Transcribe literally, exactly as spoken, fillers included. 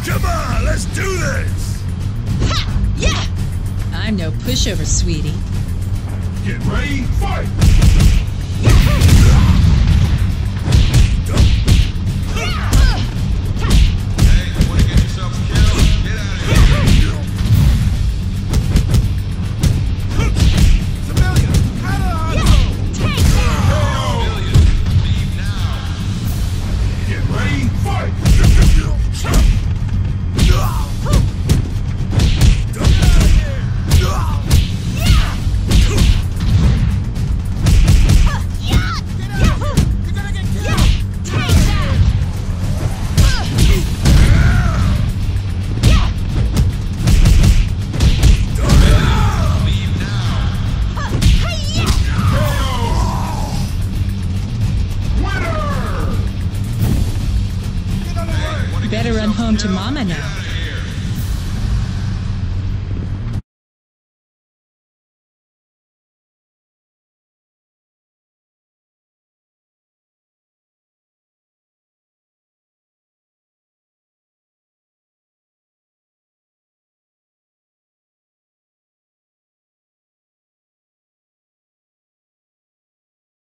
Come on, let's do this! Ha! Yeah! I'm no pushover, sweetie. Get ready, fight! Better run home to Mama now.